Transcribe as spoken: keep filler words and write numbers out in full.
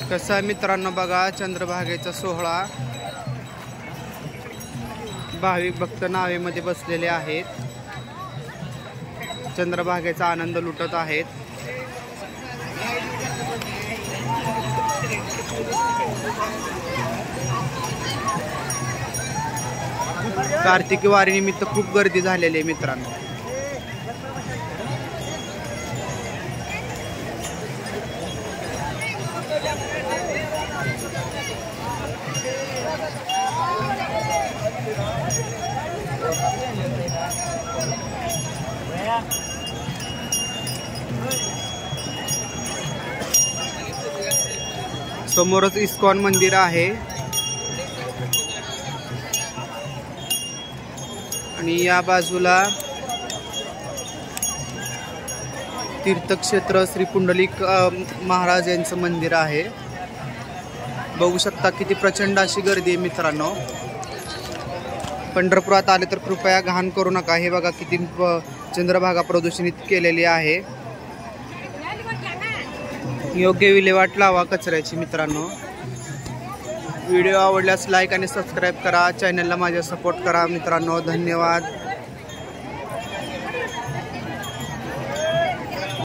कसं आहे मित्रांनो बघा, चंद्रभागेचा सोहळा भाविक भक्त नावेमध्ये बसलेले आहेत, चंद्रभागेचा आनंद लुटत आहेत। कार्तिकी वारी निमित्त खूप गर्दी झालेली आहे मित्रांनो। समोरच इस्कॉन मंदिर आहे आणि या बाजूला तीर्थक्षेत्र श्री पुंडलिक महाराज यांचं मंदिर आहे। बघू शकता किती प्रचंड अशी गर्दी आहे मित्रांनो। पंढरपुरात आले तर कृपया घाण करू नका। हे बघा किती चंद्रभागा प्रदूषित केलेली आहे। योग्य विल्हेवाट लावा कचऱ्याची मित्रांनो। व्हिडिओ आवडल्यास लाईक आणि सबस्क्राईब करा, चॅनलला माझ्या सपोर्ट करा मित्रांनो। धन्यवाद।